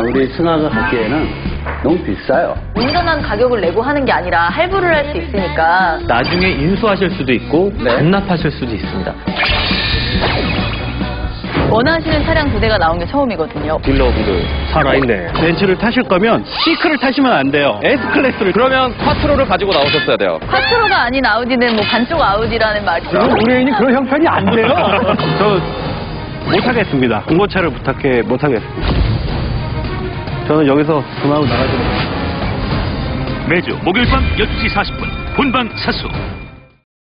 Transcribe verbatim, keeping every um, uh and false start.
우리 승아가 갖기에는 너무 비싸요. 온전한 가격을 내고 하는 게 아니라 할부를 할 수 있으니까. 나중에 인수하실 수도 있고 네. 반납하실 수도 있습니다. 원하시는 차량 두 대가 나온 게 처음이거든요. 딜러분들 살아있네. 벤츠를 타실 거면 C클을 타시면 안 돼요. S클래스를. 그러면 쿼트로를 가지고 나오셨어야 돼요. 쿼트로가 아닌 아우디는 뭐 반쪽 아우디라는 말이죠. 우리 애인이 그런 형편이 안 돼요. 저 못하겠습니다. 중고차를 부탁해 못하겠습니다. 저는 여기서 그만하고 나가도록. 매주 목요일 밤 여덟 시 사십 분 본방 사수